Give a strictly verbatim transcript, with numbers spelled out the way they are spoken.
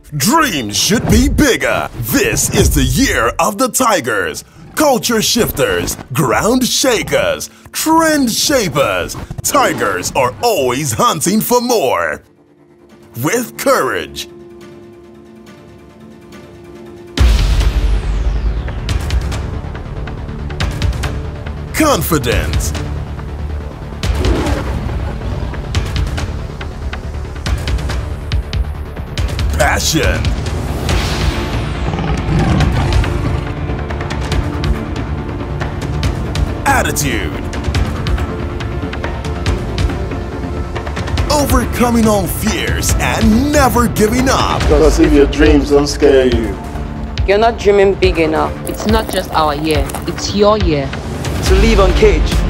Dreams should be bigger. This is the year of the Tigers. Culture shifters, ground shakers, trend shapers. Tigers are always hunting for more. With courage, confidence, passion, attitude, overcoming all fears and never giving up. Because if your dreams don't scare you, you're not dreaming big enough. It's not just our year, it's your year. To live uncaged.